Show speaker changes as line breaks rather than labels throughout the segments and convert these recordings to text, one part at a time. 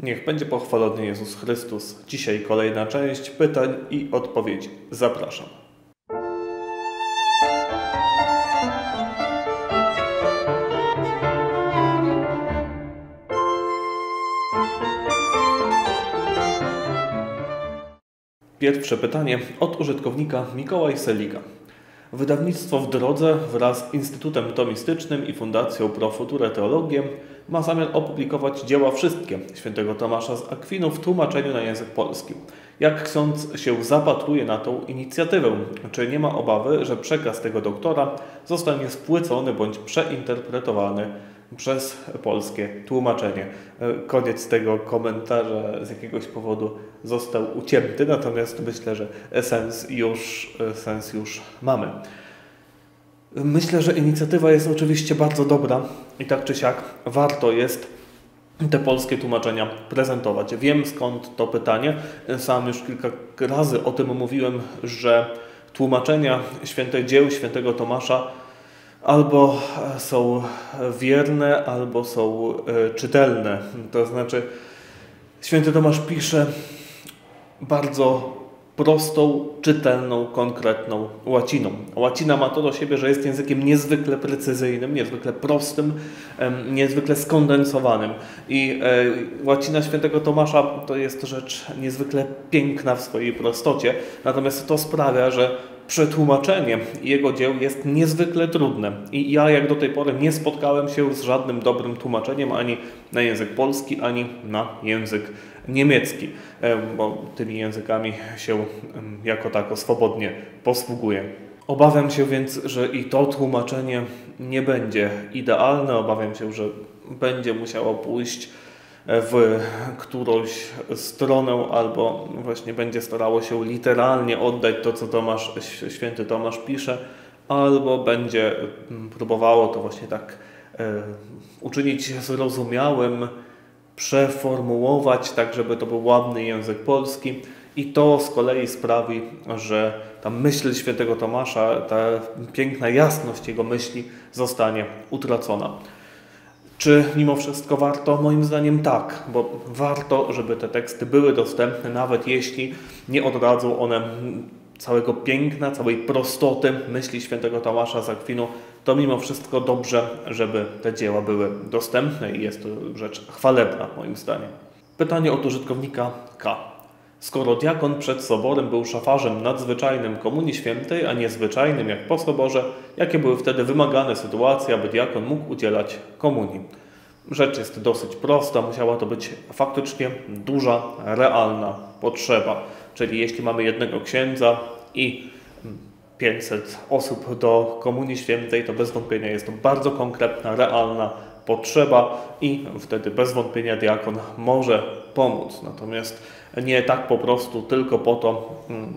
Niech będzie pochwalony Jezus Chrystus. Dzisiaj kolejna część pytań i odpowiedzi. Zapraszam. Pierwsze pytanie od użytkownika Mikołaj Seliga. Wydawnictwo W Drodze wraz z Instytutem Tomistycznym i Fundacją Pro Future Theologiae ma zamiar opublikować dzieła wszystkie świętego Tomasza z Akwinu w tłumaczeniu na język polski. Jak ksiądz się zapatruje na tą inicjatywę? Czy nie ma obawy, że przekaz tego doktora zostanie spłycony bądź przeinterpretowany przez polskie tłumaczenie? Koniec tego komentarza z jakiegoś powodu został ucięty, natomiast myślę, że sens już mamy. Myślę, że inicjatywa jest oczywiście bardzo dobra i tak czy siak warto jest te polskie tłumaczenia prezentować. Wiem, skąd to pytanie. Sam już kilka razy o tym mówiłem, że tłumaczenia dzieł świętego Tomasza albo są wierne, albo są czytelne. To znaczy, święty Tomasz pisze bardzo prostą, czytelną, konkretną łaciną. Łacina ma to do siebie, że jest językiem niezwykle precyzyjnym, niezwykle prostym, niezwykle skondensowanym. I łacina świętego Tomasza to jest rzecz niezwykle piękna w swojej prostocie, natomiast to sprawia, że przetłumaczenie jego dzieł jest niezwykle trudne. I ja jak do tej pory nie spotkałem się z żadnym dobrym tłumaczeniem ani na język polski, ani na język niemiecki, bo tymi językami się jako tako swobodnie posługuję. Obawiam się więc, że i to tłumaczenie nie będzie idealne. Obawiam się, że będzie musiało pójść w którąś stronę albo właśnie będzie starało się literalnie oddać to, co święty Tomasz pisze, albo będzie próbowało to właśnie tak uczynić zrozumiałym, przeformułować tak, żeby to był ładny język polski i to z kolei sprawi, że ta myśl świętego Tomasza, ta piękna jasność jego myśli zostanie utracona. Czy mimo wszystko warto? Moim zdaniem tak, bo warto, żeby te teksty były dostępne, nawet jeśli nie odradzą one całego piękna, całej prostoty myśli świętego Tomasza z Akwinu, to mimo wszystko dobrze, żeby te dzieła były dostępne i jest to rzecz chwalebna moim zdaniem. Pytanie od użytkownika K. Skoro diakon przed soborem był szafarzem nadzwyczajnym Komunii Świętej, a nie zwyczajnym jak po soborze, jakie były wtedy wymagane sytuacje, aby diakon mógł udzielać komunii? Rzecz jest dosyć prosta, musiała to być faktycznie duża, realna potrzeba. Czyli jeśli mamy jednego księdza i 500 osób do Komunii Świętej, to bez wątpienia jest to bardzo konkretna, realna potrzeba i wtedy bez wątpienia diakon może pomóc. Natomiast nie tak po prostu tylko po to,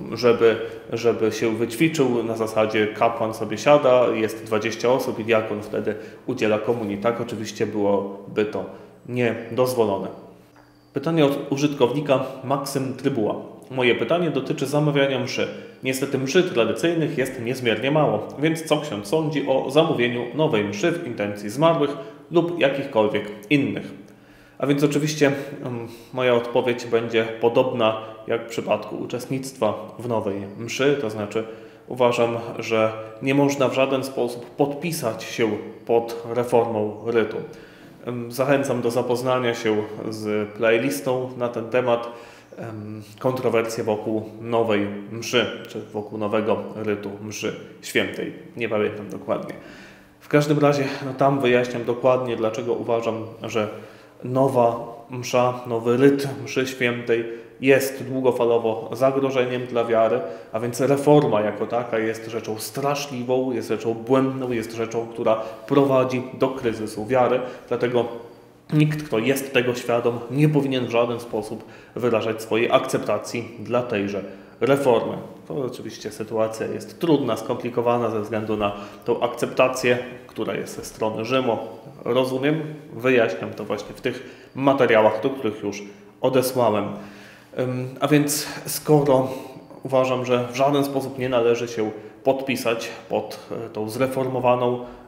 żeby się wyćwiczył na zasadzie kapłan sobie siada, jest 20 osób i diakon wtedy udziela komunii. Tak oczywiście byłoby to niedozwolone. Pytanie od użytkownika Maksym Trybuła. Moje pytanie dotyczy zamawiania mszy. Niestety mszy tradycyjnych jest niezmiernie mało, więc co ksiądz sądzi o zamówieniu nowej mszy w intencji zmarłych lub jakichkolwiek innych? A więc oczywiście moja odpowiedź będzie podobna jak w przypadku uczestnictwa w nowej mszy, to znaczy uważam, że nie można w żaden sposób podpisać się pod reformą rytu. Zachęcam do zapoznania się z playlistą na ten temat, kontrowersje wokół nowej mszy, czy wokół nowego rytu mszy świętej. Nie pamiętam dokładnie. W każdym razie tam wyjaśniam dokładnie, dlaczego uważam, że nowa msza, nowy ryt mszy świętej jest długofalowo zagrożeniem dla wiary, a więc reforma jako taka jest rzeczą straszliwą, jest rzeczą błędną, jest rzeczą, która prowadzi do kryzysu wiary. Dlatego nikt, kto jest tego świadom, nie powinien w żaden sposób wyrażać swojej akceptacji dla tejże reformy. To oczywiście sytuacja jest trudna, skomplikowana ze względu na tą akceptację, która jest ze strony Rzymu. Rozumiem, wyjaśniam to właśnie w tych materiałach, do których już odesłałem. A więc skoro uważam, że w żaden sposób nie należy się podpisać pod tą zreformowaną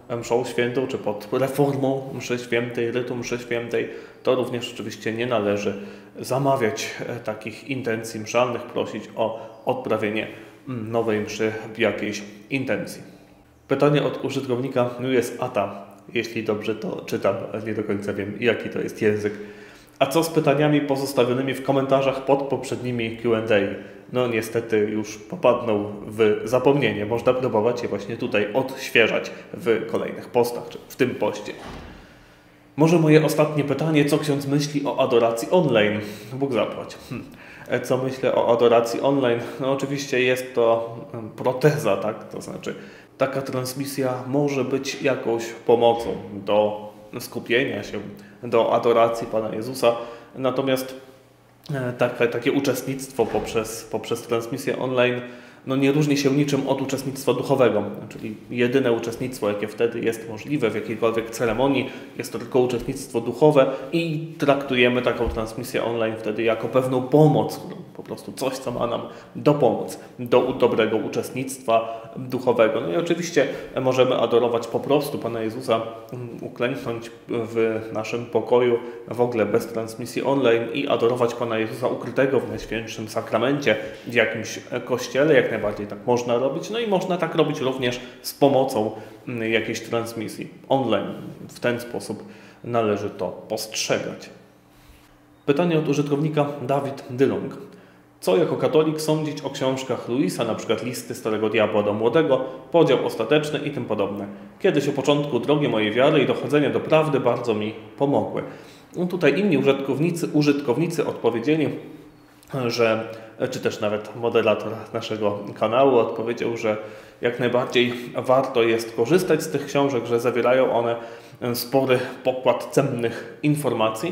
mszą świętą, czy pod reformą mszy świętej, rytu mszy świętej, to również oczywiście nie należy zamawiać takich intencji mszalnych, prosić o odprawienie nowej mszy w jakiejś intencji. Pytanie od użytkownika jest Ata. Jeśli dobrze to czytam, nie do końca wiem, jaki to jest język. A co z pytaniami pozostawionymi w komentarzach pod poprzednimi Q&A? No niestety już popadną w zapomnienie. Można próbować je właśnie tutaj odświeżać w kolejnych postach, czy w tym poście. Może moje ostatnie pytanie, co ksiądz myśli o adoracji online? Bóg zapłać. Co myślę o adoracji online? No oczywiście jest to proteza, tak? To znaczy taka transmisja może być jakąś pomocą do skupienia się, do adoracji Pana Jezusa. Natomiast takie uczestnictwo poprzez transmisję online no nie różni się niczym od uczestnictwa duchowego, czyli jedyne uczestnictwo, jakie wtedy jest możliwe w jakiejkolwiek ceremonii, jest to tylko uczestnictwo duchowe i traktujemy taką transmisję online wtedy jako pewną pomoc, po prostu coś, co ma nam dopomóc do dobrego uczestnictwa duchowego. No i oczywiście możemy adorować po prostu Pana Jezusa, uklęknąć w naszym pokoju w ogóle bez transmisji online i adorować Pana Jezusa ukrytego w Najświętszym Sakramencie w jakimś kościele, jak najbardziej tak można robić. No i można tak robić również z pomocą jakiejś transmisji online. W ten sposób należy to postrzegać. Pytanie od użytkownika Dawid Dylong. Co jako katolik sądzić o książkach Luisa, np. Listy Starego Diabła do Młodego, Podział Ostateczny i tym podobne? Kiedyś o początku drogi mojej wiary i dochodzenia do prawdy bardzo mi pomogły. Tutaj inni użytkownicy odpowiedzieli, że, czy też nawet moderator naszego kanału odpowiedział, że jak najbardziej warto jest korzystać z tych książek, że zawierają one spory pokład cennych informacji.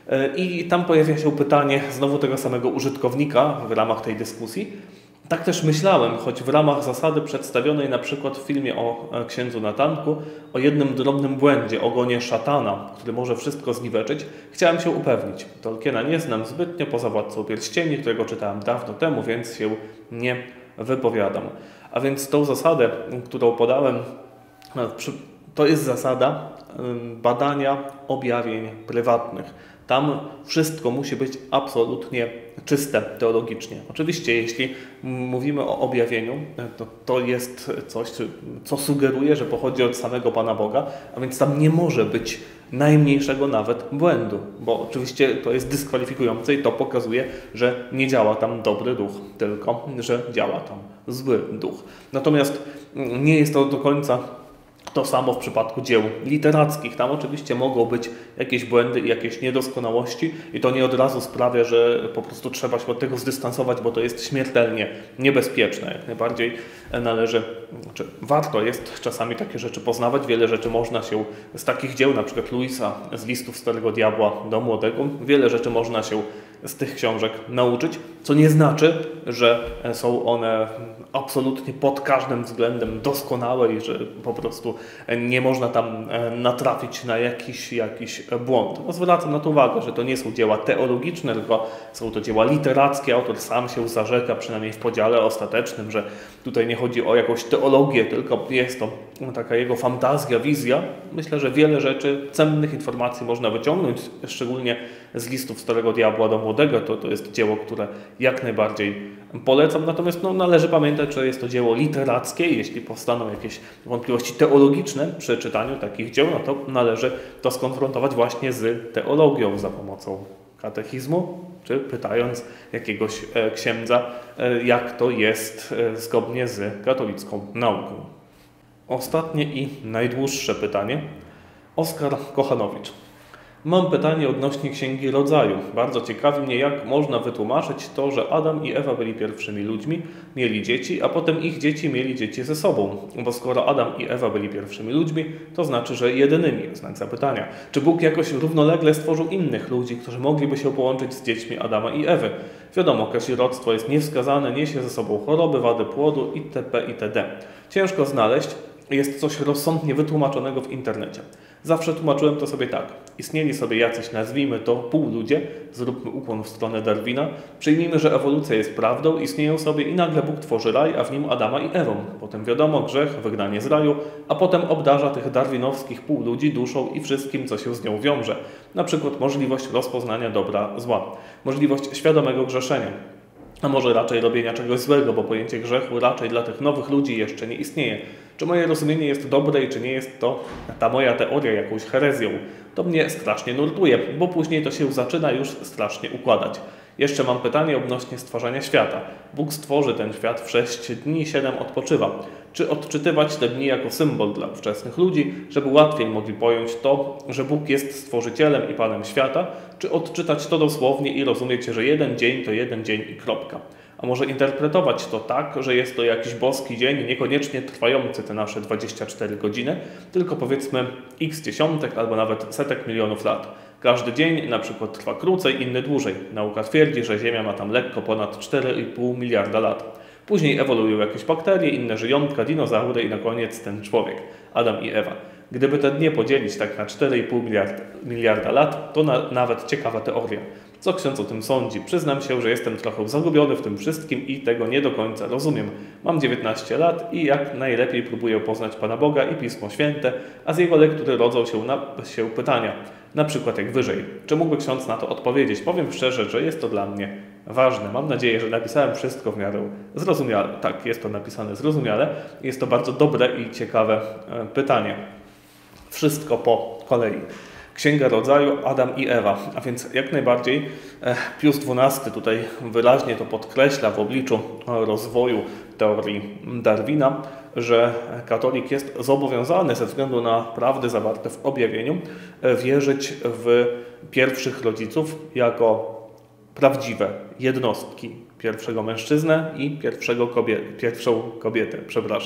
I tam pojawia się pytanie znowu tego samego użytkownika w ramach tej dyskusji. Tak też myślałem, choć w ramach zasady przedstawionej na przykład w filmie o księdzu Natanku, o jednym drobnym błędzie, ogonie szatana, który może wszystko zniweczyć, chciałem się upewnić. Tolkiena nie znam zbytnio poza Władcą Pierścieni, którego czytałem dawno temu, więc się nie wypowiadam. A więc tą zasadę, którą podałem, to jest zasada badania objawień prywatnych. Tam wszystko musi być absolutnie czyste teologicznie. Oczywiście, jeśli mówimy o objawieniu, to jest coś, co sugeruje, że pochodzi od samego Pana Boga, a więc tam nie może być najmniejszego nawet błędu, bo oczywiście to jest dyskwalifikujące i to pokazuje, że nie działa tam dobry duch, tylko że działa tam zły duch. Natomiast nie jest to do końca to samo w przypadku dzieł literackich. Tam oczywiście mogą być jakieś błędy i jakieś niedoskonałości i to nie od razu sprawia, że po prostu trzeba się od tego zdystansować, bo to jest śmiertelnie niebezpieczne. Jak najbardziej należy, warto jest czasami takie rzeczy poznawać. Wiele rzeczy można się z takich dzieł, na przykład Luisa z Listów Starego Diabła do Młodego, wiele rzeczy można się z tych książek nauczyć, co nie znaczy, że są one absolutnie pod każdym względem doskonałe i że po prostu nie można tam natrafić na jakiś błąd. No, zwracam na to uwagę, że to nie są dzieła teologiczne, tylko są to dzieła literackie. Autor sam się zarzeka, przynajmniej w podziale ostatecznym, że tutaj nie chodzi o jakąś teologię, tylko jest to taka jego fantazja, wizja. Myślę, że wiele rzeczy, cennych informacji można wyciągnąć, szczególnie z Listów Starego Diabła do Młodego. To jest dzieło, które jak najbardziej polecam. Natomiast należy pamiętać, że jest to dzieło literackie. Jeśli powstaną jakieś wątpliwości teologiczne przy czytaniu takich dzieł, to należy to skonfrontować właśnie z teologią za pomocą katechizmu, czy pytając jakiegoś księdza, jak to jest zgodnie z katolicką nauką. Ostatnie i najdłuższe pytanie. Oskar Kochanowicz. Mam pytanie odnośnie Księgi Rodzaju. Bardzo ciekawi mnie, jak można wytłumaczyć to, że Adam i Ewa byli pierwszymi ludźmi, mieli dzieci, a potem ich dzieci mieli dzieci ze sobą. Bo skoro Adam i Ewa byli pierwszymi ludźmi, to znaczy, że jedynymi. Znak zapytania. Czy Bóg jakoś równolegle stworzył innych ludzi, którzy mogliby się połączyć z dziećmi Adama i Ewy? Wiadomo, kazirodztwo jest niewskazane, niesie ze sobą choroby, wady płodu itp. itd. Ciężko znaleźć jest coś rozsądnie wytłumaczonego w internecie. Zawsze tłumaczyłem to sobie tak. Istnieli sobie jacyś, nazwijmy to, półludzie, zróbmy ukłon w stronę Darwina, przyjmijmy, że ewolucja jest prawdą, istnieją sobie i nagle Bóg tworzy raj, a w nim Adama i Ewą. Potem wiadomo, grzech, wygnanie z raju, a potem obdarza tych darwinowskich półludzi duszą i wszystkim, co się z nią wiąże. Na przykład możliwość rozpoznania dobra, zła, możliwość świadomego grzeszenia. A może raczej robienia czegoś złego, bo pojęcie grzechu raczej dla tych nowych ludzi jeszcze nie istnieje. Czy moje rozumienie jest dobre i czy nie jest to ta moja teoria jakąś herezją? To mnie strasznie nurtuje, bo później to się zaczyna już strasznie układać. Jeszcze mam pytanie odnośnie stwarzania świata. Bóg stworzy ten świat w 6 dni, 7 odpoczywa. Czy odczytywać te dni jako symbol dla ówczesnych ludzi, żeby łatwiej mogli pojąć to, że Bóg jest stworzycielem i Panem świata, czy odczytać to dosłownie i rozumieć, że jeden dzień to jeden dzień i kropka? A może interpretować to tak, że jest to jakiś boski dzień, niekoniecznie trwający te nasze 24 godziny, tylko powiedzmy x dziesiątek albo nawet setek milionów lat. Każdy dzień na przykład trwa krócej, inny dłużej. Nauka twierdzi, że Ziemia ma tam lekko ponad 4,5 miliarda lat. Później ewoluują jakieś bakterie, inne żyjątka, dinozaury i na koniec ten człowiek, Adam i Ewa. Gdyby te dnie podzielić tak na 4,5 miliarda lat, to nawet ciekawa teoria. Co ksiądz o tym sądzi? Przyznam się, że jestem trochę zagubiony w tym wszystkim i tego nie do końca rozumiem. Mam 19 lat i jak najlepiej próbuję poznać Pana Boga i Pismo Święte, a z jego lektury rodzą się pytania. Na przykład jak wyżej. Czy mógłby ksiądz na to odpowiedzieć? Powiem szczerze, że jest to dla mnie ważne. Mam nadzieję, że napisałem wszystko w miarę zrozumiale. Tak, jest to napisane zrozumiale. Jest to bardzo dobre i ciekawe pytanie. Wszystko po kolei. Księga Rodzaju, Adam i Ewa, a więc jak najbardziej Pius XII tutaj wyraźnie to podkreśla w obliczu rozwoju teorii Darwina, że katolik jest zobowiązany ze względu na prawdy zawarte w objawieniu wierzyć w pierwszych rodziców jako prawdziwe jednostki, pierwszego mężczyznę i pierwszą kobietę,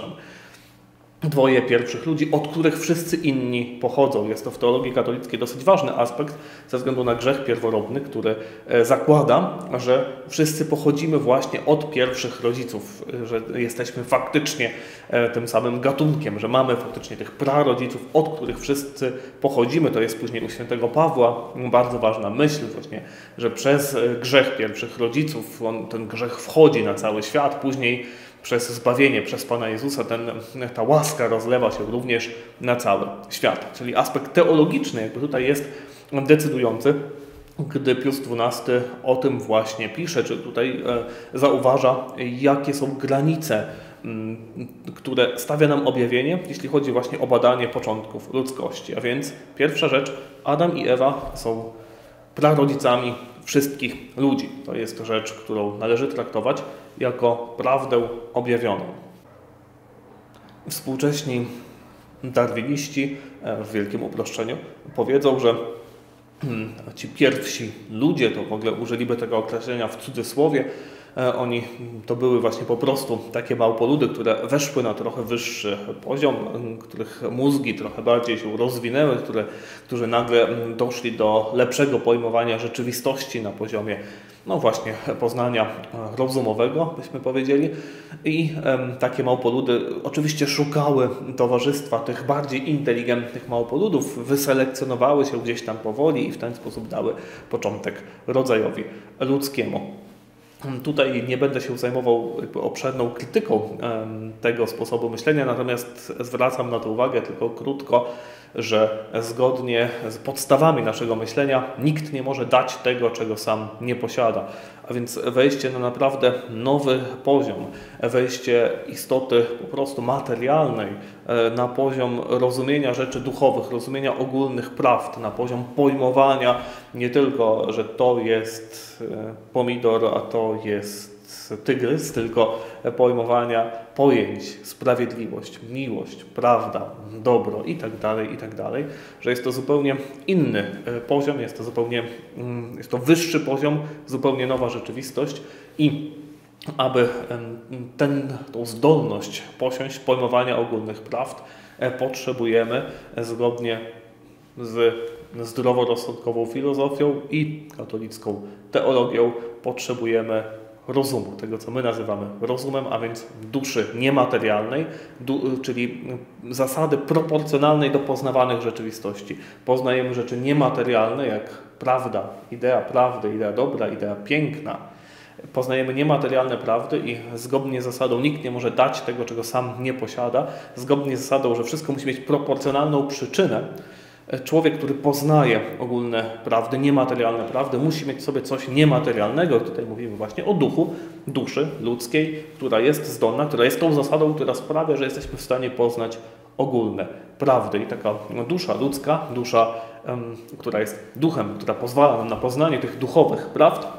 dwoje pierwszych ludzi, od których wszyscy inni pochodzą. Jest to w teologii katolickiej dosyć ważny aspekt ze względu na grzech pierworodny, który zakłada, że wszyscy pochodzimy właśnie od pierwszych rodziców, że jesteśmy faktycznie tym samym gatunkiem, że mamy faktycznie tych prarodziców, od których wszyscy pochodzimy. To jest później u świętego Pawła bardzo ważna myśl właśnie, że przez grzech pierwszych rodziców ten grzech wchodzi na cały świat, później przez zbawienie, przez Pana Jezusa ta łaska rozlewa się również na cały świat. Czyli aspekt teologiczny jakby tutaj jest decydujący, gdy Pius XII o tym właśnie pisze, czy tutaj zauważa, jakie są granice, które stawia nam objawienie, jeśli chodzi właśnie o badanie początków ludzkości. A więc pierwsza rzecz, Adam i Ewa są prarodzicami wszystkich ludzi. To jest rzecz, którą należy traktować jako prawdę objawioną. Współcześni darwiniści w wielkim uproszczeniu powiedzą, że ci pierwsi ludzie, to w ogóle użyliby tego określenia w cudzysłowie, oni to były właśnie po prostu takie małpoludy, które weszły na trochę wyższy poziom, których mózgi trochę bardziej się rozwinęły, którzy nagle doszli do lepszego pojmowania rzeczywistości na poziomie no właśnie poznania rozumowego, byśmy powiedzieli. I takie małpoludy oczywiście szukały towarzystwa tych bardziej inteligentnych małpoludów, wyselekcjonowały się gdzieś tam powoli i w ten sposób dały początek rodzajowi ludzkiemu. Tutaj nie będę się zajmował obszerną krytyką tego sposobu myślenia, natomiast zwracam na to uwagę tylko krótko, że zgodnie z podstawami naszego myślenia nikt nie może dać tego, czego sam nie posiada. A więc wejście na naprawdę nowy poziom, wejście istoty po prostu materialnej na poziom rozumienia rzeczy duchowych, rozumienia ogólnych prawd, na poziom pojmowania nie tylko, że to jest pomidor, a to jest tygrys, tylko pojmowania pojęć, sprawiedliwość, miłość, prawda, dobro i tak dalej, że jest to zupełnie inny poziom, jest to wyższy poziom, zupełnie nowa rzeczywistość i aby tą zdolność posiąść pojmowania ogólnych prawd potrzebujemy zgodnie z zdroworozsądkową filozofią i katolicką teologią potrzebujemy rozumu, tego co my nazywamy rozumem, a więc duszy niematerialnej, czyli zasady proporcjonalnej do poznawanych rzeczywistości. Poznajemy rzeczy niematerialne jak prawda, idea dobra, idea piękna. Poznajemy niematerialne prawdy i zgodnie z zasadą nikt nie może dać tego, czego sam nie posiada, zgodnie z zasadą, że wszystko musi mieć proporcjonalną przyczynę, człowiek, który poznaje ogólne prawdy, niematerialne prawdy, musi mieć w sobie coś niematerialnego. Tutaj mówimy właśnie o duchu, duszy ludzkiej, która jest zdolna, która jest tą zasadą, która sprawia, że jesteśmy w stanie poznać ogólne prawdy. I taka dusza ludzka, dusza, która jest duchem, która pozwala nam na poznanie tych duchowych prawd,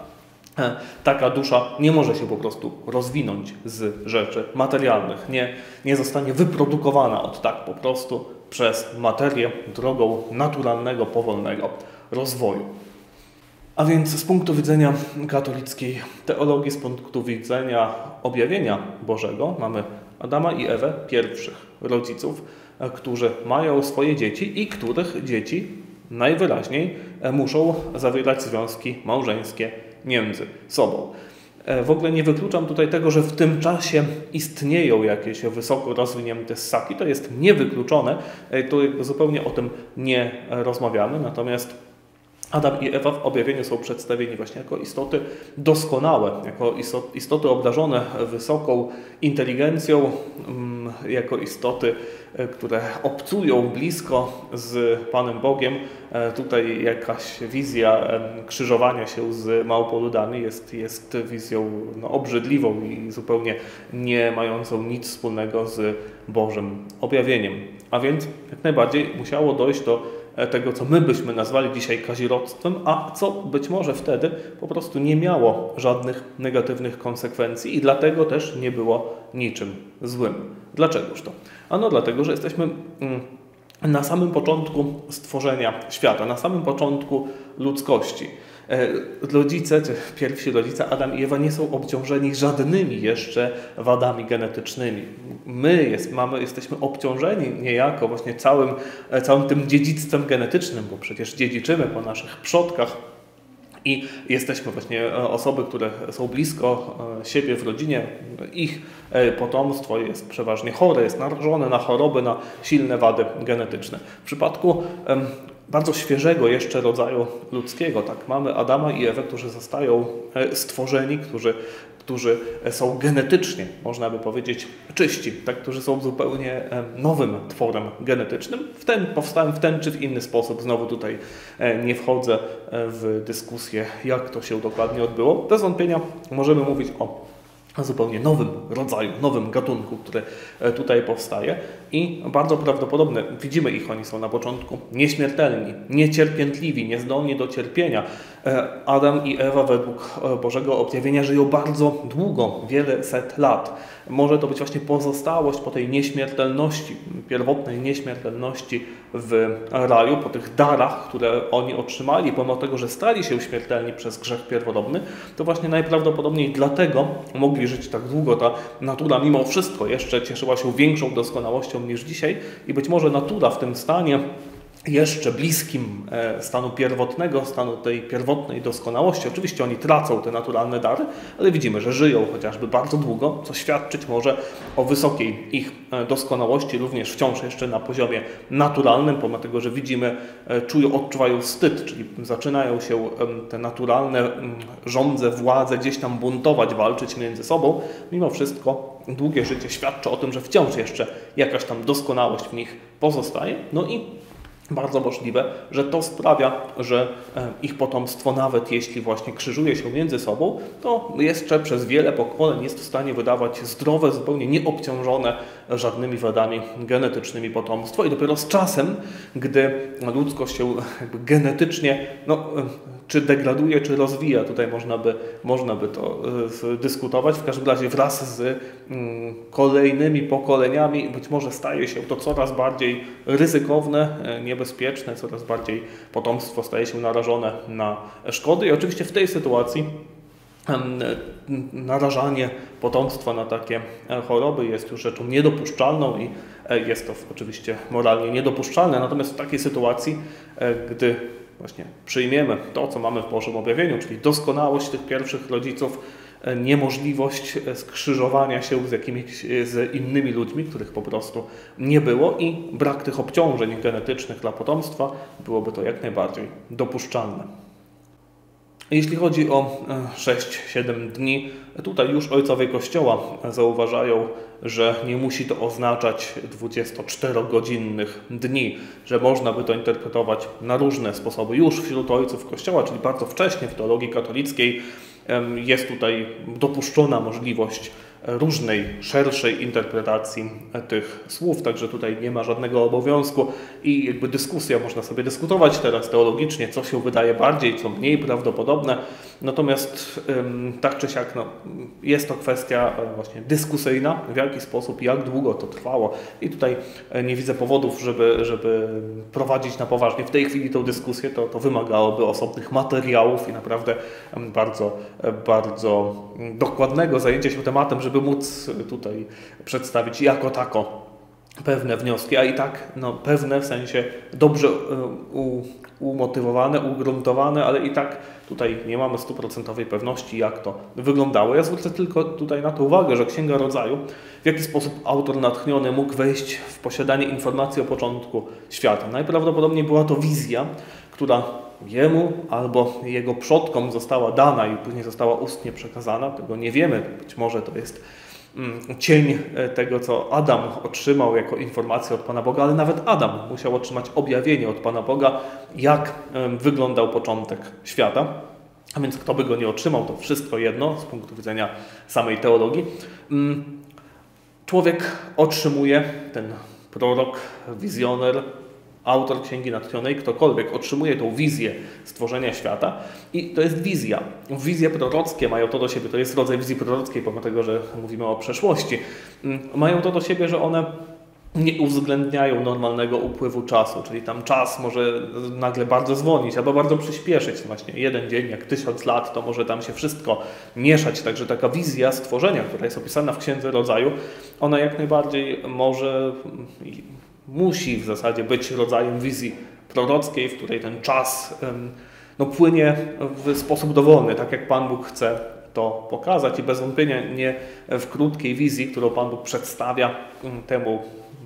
taka dusza nie może się po prostu rozwinąć z rzeczy materialnych. Nie zostanie wyprodukowana od tak po prostu przez materię drogą naturalnego, powolnego rozwoju. A więc z punktu widzenia katolickiej teologii, z punktu widzenia objawienia Bożego, mamy Adama i Ewę, pierwszych rodziców, którzy mają swoje dzieci i których dzieci najwyraźniej muszą zawierać związki małżeńskie między sobą. W ogóle nie wykluczam tutaj tego, że w tym czasie istnieją jakieś wysoko rozwinięte ssaki. To jest niewykluczone, to jakby zupełnie o tym nie rozmawiamy. Natomiast Adam i Ewa w objawieniu są przedstawieni właśnie jako istoty doskonałe, jako istoty obdarzone wysoką inteligencją, jako istoty, które obcują blisko z Panem Bogiem. Tutaj jakaś wizja krzyżowania się z małpoludami jest wizją obrzydliwą i zupełnie nie mającą nic wspólnego z Bożym objawieniem. A więc jak najbardziej musiało dojść do tego, co my byśmy nazwali dzisiaj kazirodztwem, a co być może wtedy po prostu nie miało żadnych negatywnych konsekwencji i dlatego też nie było niczym złym. Dlaczegoż to? Ano dlatego, że jesteśmy na samym początku stworzenia świata, na samym początku ludzkości. Pierwsi rodzice Adam i Ewa nie są obciążeni żadnymi jeszcze wadami genetycznymi. Jesteśmy obciążeni niejako właśnie całym tym dziedzictwem genetycznym, bo przecież dziedziczymy po naszych przodkach i jesteśmy właśnie osoby, które są blisko siebie w rodzinie, ich potomstwo jest przeważnie chore, jest narażone na choroby, na silne wady genetyczne. W przypadku bardzo świeżego jeszcze rodzaju ludzkiego, tak, mamy Adama i Ewę, którzy zostają stworzeni, którzy są genetycznie, można by powiedzieć, czyści, tak, którzy są zupełnie nowym tworem genetycznym. Powstałem w ten czy w inny sposób. Znowu tutaj nie wchodzę w dyskusję, jak to się dokładnie odbyło. Bez wątpienia możemy mówić o zupełnie nowym rodzaju, nowym gatunku, który tutaj powstaje i bardzo prawdopodobne, widzimy ich, oni są na początku nieśmiertelni, niecierpiętliwi, niezdolni do cierpienia. Adam i Ewa według Bożego objawienia żyją bardzo długo, wiele set lat. Może to być właśnie pozostałość po tej nieśmiertelności, pierwotnej nieśmiertelności w raju, po tych darach, które oni otrzymali, pomimo tego, że stali się śmiertelni przez grzech pierworodny, to właśnie najprawdopodobniej dlatego mogli żyć tak długo. Ta natura mimo wszystko jeszcze cieszyła się większą doskonałością niż dzisiaj i być może natura w tym stanie jeszcze bliskim stanu pierwotnego, stanu tej pierwotnej doskonałości. Oczywiście oni tracą te naturalne dary, ale widzimy, że żyją chociażby bardzo długo, co świadczyć może o wysokiej ich doskonałości, również wciąż jeszcze na poziomie naturalnym, pomimo tego, że widzimy, odczuwają wstyd, czyli zaczynają się te naturalne żądze, władze gdzieś tam buntować, walczyć między sobą. Mimo wszystko długie życie świadczy o tym, że wciąż jeszcze jakaś tam doskonałość w nich pozostaje. No i bardzo możliwe, że to sprawia, że ich potomstwo, nawet jeśli właśnie krzyżuje się między sobą, to jeszcze przez wiele pokoleń jest w stanie wydawać zdrowe, zupełnie nieobciążone żadnymi wadami genetycznymi potomstwo i dopiero z czasem, gdy ludzkość się jakby genetycznie czy degraduje, czy rozwija, tutaj można by to dyskutować. W każdym razie wraz z kolejnymi pokoleniami być może staje się to coraz bardziej ryzykowne, niebezpieczne, coraz bardziej potomstwo staje się narażone na szkody i oczywiście w tej sytuacji narażanie potomstwa na takie choroby jest już rzeczą niedopuszczalną i jest to oczywiście moralnie niedopuszczalne. Natomiast w takiej sytuacji, gdy właśnie przyjmiemy to, co mamy w Bożym objawieniu, czyli doskonałość tych pierwszych rodziców, niemożliwość skrzyżowania się z innymi ludźmi, których po prostu nie było, i brak tych obciążeń genetycznych dla potomstwa, byłoby to jak najbardziej dopuszczalne. Jeśli chodzi o 6-7 dni, tutaj już ojcowie Kościoła zauważają, że nie musi to oznaczać 24-godzinnych dni, że można by to interpretować na różne sposoby. Już wśród ojców Kościoła, czyli bardzo wcześnie w teologii katolickiej, jest tutaj dopuszczona możliwość różnej, szerszej interpretacji tych słów, także tutaj nie ma żadnego obowiązku i jakby dyskusja, można sobie dyskutować teraz teologicznie, co się wydaje bardziej, co mniej prawdopodobne, natomiast tak czy siak jest to kwestia właśnie dyskusyjna, w jaki sposób, jak długo to trwało i tutaj nie widzę powodów, żeby prowadzić na poważnie w tej chwili tę dyskusję, to wymagałoby osobnych materiałów i naprawdę bardzo dokładnego zajęcia się tematem, żeby móc tutaj przedstawić jako tako pewne wnioski, a i tak pewne w sensie dobrze umotywowane, ugruntowane, ale i tak tutaj nie mamy 100% pewności, jak to wyglądało. Ja zwrócę tylko tutaj na to uwagę, że Księga Rodzaju, w jaki sposób autor natchniony mógł wejść w posiadanie informacji o początku świata. Najprawdopodobniej była to wizja, która jemu albo jego przodkom została dana i później została ustnie przekazana. Tego nie wiemy. Być może to jest cień tego, co Adam otrzymał jako informację od Pana Boga, ale nawet Adam musiał otrzymać objawienie od Pana Boga, jak wyglądał początek świata. A więc kto by go nie otrzymał, to wszystko jedno z punktu widzenia samej teologii. Człowiek otrzymuje, ten prorok, wizjoner, autor Księgi Natchnionej, ktokolwiek otrzymuje tą wizję stworzenia świata i to jest wizja. Wizje prorockie mają to do siebie, to jest rodzaj wizji prorockiej, pomimo tego, że mówimy o przeszłości, mają to do siebie, że one nie uwzględniają normalnego upływu czasu, czyli tam czas może nagle bardzo zwolnić albo bardzo przyspieszyć. Właśnie jeden dzień, jak 1000 lat, to może tam się wszystko mieszać. Także taka wizja stworzenia, która jest opisana w Księdze Rodzaju, ona jak najbardziej musi w zasadzie być rodzajem wizji prorockiej, w której ten czas płynie w sposób dowolny, tak jak Pan Bóg chce to pokazać i bez wątpienia nie w krótkiej wizji, którą Pan Bóg przedstawia temu,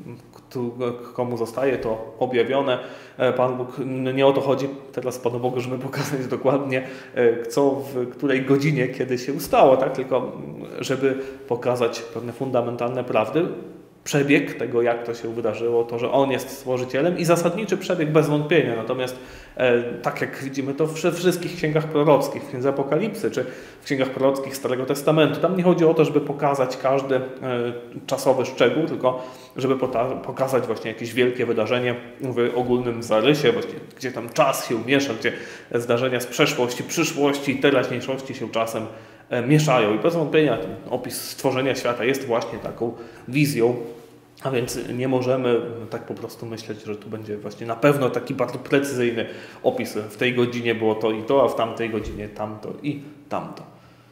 komu zostaje to objawione. Pan Bóg, nie o to chodzi teraz Panu Bogu, żeby pokazać dokładnie, co w której godzinie, kiedy się stało, tak? Tylko żeby pokazać pewne fundamentalne prawdy, przebieg tego, jak to się wydarzyło, to, że On jest Stworzycielem i zasadniczy przebieg bez wątpienia. Natomiast tak jak widzimy to we wszystkich księgach prorockich, w Księdze Apokalipsy czy w księgach prorockich Starego Testamentu, tam nie chodzi o to, żeby pokazać każdy czasowy szczegół, tylko żeby pokazać właśnie jakieś wielkie wydarzenie w ogólnym zarysie, właśnie, gdzie tam czas się miesza, gdzie zdarzenia z przeszłości, przyszłości i teraźniejszości się czasem mieszają. I bez wątpienia ten opis stworzenia świata jest właśnie taką wizją, a więc nie możemy tak po prostu myśleć, że tu będzie właśnie na pewno taki bardzo precyzyjny opis. W tej godzinie było to i to, a w tamtej godzinie tamto i tamto.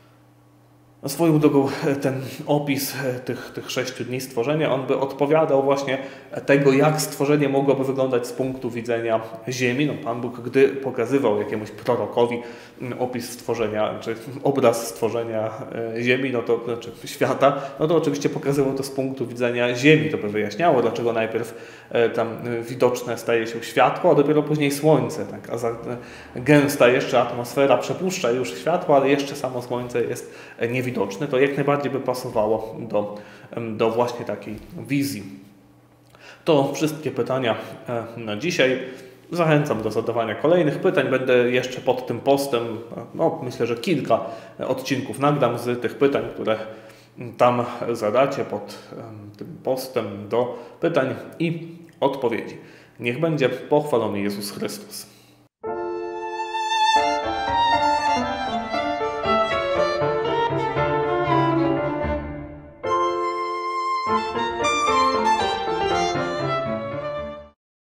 Swoją drogą ten opis tych 6 dni stworzenia, on by odpowiadał właśnie tego, jak stworzenie mogłoby wyglądać z punktu widzenia Ziemi. Pan Bóg, gdy pokazywał jakiemuś prorokowi opis stworzenia, czy obraz stworzenia Ziemi, znaczy świata, to oczywiście pokazywał to z punktu widzenia Ziemi. To by wyjaśniało, dlaczego najpierw tam widoczne staje się światło, a dopiero później słońce. Tak? A gęsta jeszcze atmosfera przepuszcza już światło, ale jeszcze samo słońce jest niewidoczne. To jak najbardziej by pasowało do właśnie takiej wizji. To wszystkie pytania na dzisiaj. Zachęcam do zadawania kolejnych pytań. Będę jeszcze pod tym postem, myślę, że kilka odcinków nagram z tych pytań, które tam zadacie pod tym postem do pytań i odpowiedzi. Niech będzie pochwalony Jezus Chrystus.